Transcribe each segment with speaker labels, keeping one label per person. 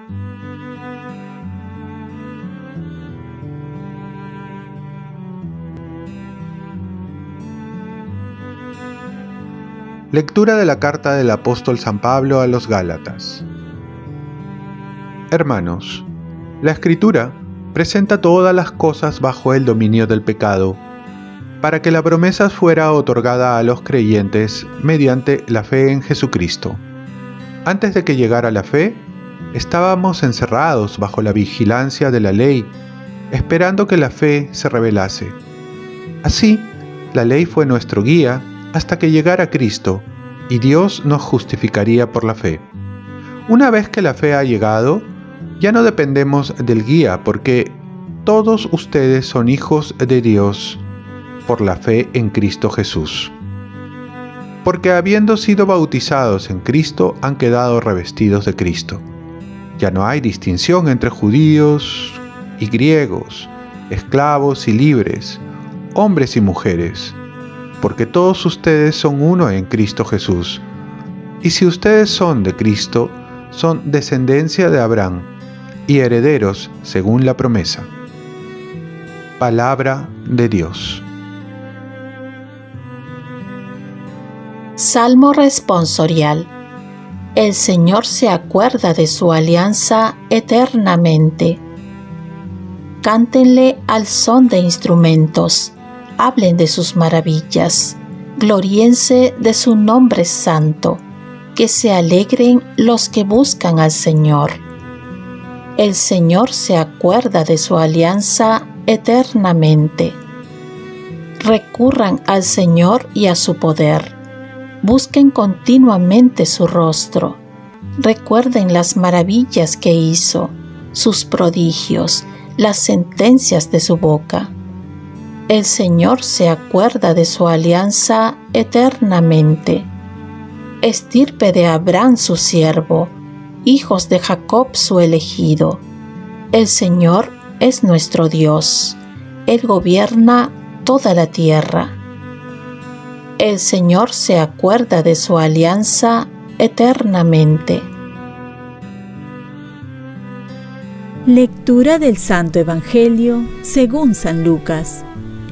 Speaker 1: Lectura de la carta del apóstol San Pablo a los Gálatas. Hermanos, la Escritura presenta todas las cosas bajo el dominio del pecado, para que la promesa fuera otorgada a los creyentes mediante la fe en Jesucristo. Antes de que llegara la fe, estábamos encerrados bajo la vigilancia de la ley, esperando que la fe se revelase. Así, la ley fue nuestro guía hasta que llegara Cristo, y Dios nos justificaría por la fe. Una vez que la fe ha llegado, ya no dependemos del guía, porque todos ustedes son hijos de Dios por la fe en Cristo Jesús. Porque habiendo sido bautizados en Cristo, han quedado revestidos de Cristo. Ya no hay distinción entre judíos y griegos, esclavos y libres, hombres y mujeres, porque todos ustedes son uno en Cristo Jesús. Y si ustedes son de Cristo, son descendencia de Abraham y herederos según la promesa. Palabra de Dios.
Speaker 2: Salmo responsorial. El Señor se acuerda de su alianza eternamente. Cántenle al son de instrumentos. Hablen de sus maravillas, gloríense de su nombre santo, que se alegren los que buscan al Señor. El Señor se acuerda de su alianza eternamente. Recurran al Señor y a su poder. Busquen continuamente su rostro. Recuerden las maravillas que hizo, sus prodigios, las sentencias de su boca. El Señor se acuerda de su alianza eternamente. Estirpe de Abraham su siervo, hijos de Jacob su elegido. El Señor es nuestro Dios. Él gobierna toda la tierra. El Señor se acuerda de su alianza eternamente.
Speaker 3: Lectura del Santo Evangelio según San Lucas.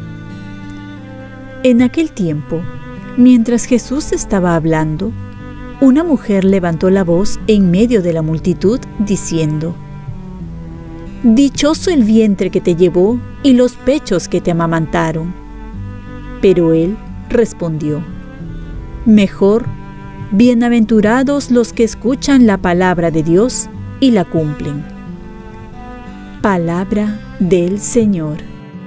Speaker 3: En aquel tiempo, mientras Jesús estaba hablando, una mujer levantó la voz en medio de la multitud, diciendo: «Dichoso el vientre que te llevó y los pechos que te amamantaron». Pero él respondió: «Mejor, bienaventurados los que escuchan la palabra de Dios y la cumplen». Palabra del Señor.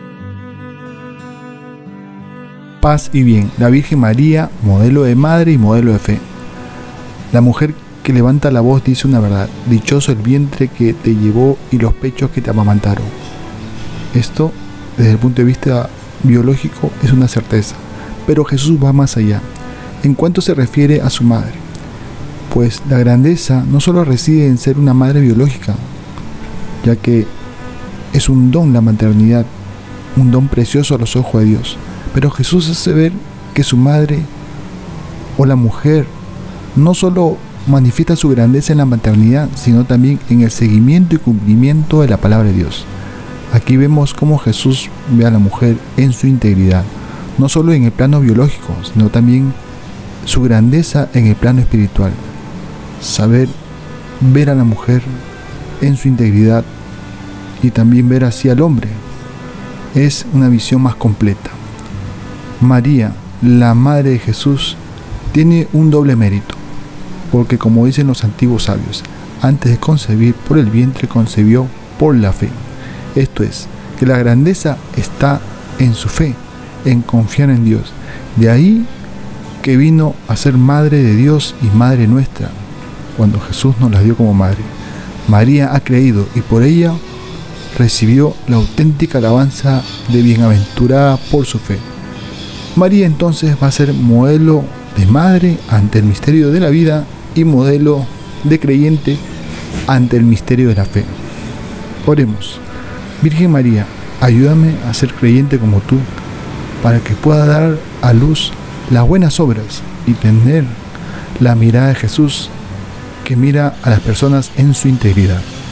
Speaker 4: Paz y bien, la Virgen María, modelo de madre y modelo de fe. La mujer que levanta la voz dice una verdad: dichoso el vientre que te llevó y los pechos que te amamantaron. Esto, desde el punto de vista biológico, es una certeza, pero Jesús va más allá, en cuanto se refiere a su madre, pues la grandeza no solo reside en ser una madre biológica, ya que es un don la maternidad, un don precioso a los ojos de Dios. Pero Jesús hace ver que su madre o la mujer no solo manifiesta su grandeza en la maternidad, sino también en el seguimiento y cumplimiento de la palabra de Dios. Aquí vemos cómo Jesús ve a la mujer en su integridad, no solo en el plano biológico, sino también su grandeza en el plano espiritual. Saber ver a la mujer en su integridad y también ver así al hombre es una visión más completa. María, la madre de Jesús, tiene un doble mérito, porque como dicen los antiguos sabios, antes de concebir por el vientre concebió por la fe. Esto es, que la grandeza está en su fe, en confiar en Dios. De ahí que vino a ser madre de Dios y madre nuestra, cuando Jesús nos la dio como madre. María ha creído y por ella recibió la auténtica alabanza de bienaventurada por su fe. María entonces va a ser modelo de madre ante el misterio de la vida y modelo de creyente ante el misterio de la fe. Oremos. Virgen María, ayúdame a ser creyente como tú, para que pueda dar a luz las buenas obras y tener la mirada de Jesús, que mira a las personas en su integridad.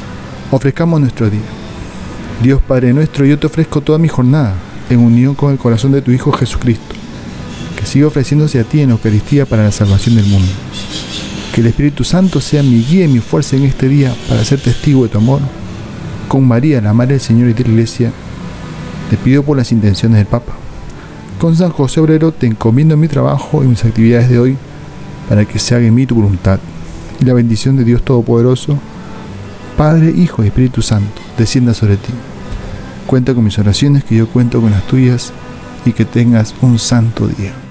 Speaker 4: Ofrezcamos nuestro día. Dios Padre nuestro, yo te ofrezco toda mi jornada, en unión con el corazón de tu Hijo Jesucristo, que siga ofreciéndose a ti en Eucaristía para la salvación del mundo. Que el Espíritu Santo sea mi guía y mi fuerza en este día para ser testigo de tu amor. Con María, la Madre del Señor y de la Iglesia, te pido por las intenciones del Papa. Con San José Obrero te encomiendo mi trabajo y mis actividades de hoy, para que se haga en mí tu voluntad. Y la bendición de Dios Todopoderoso, Padre, Hijo y Espíritu Santo, descienda sobre ti. Cuenta con mis oraciones, que yo cuento con las tuyas, y que tengas un santo día.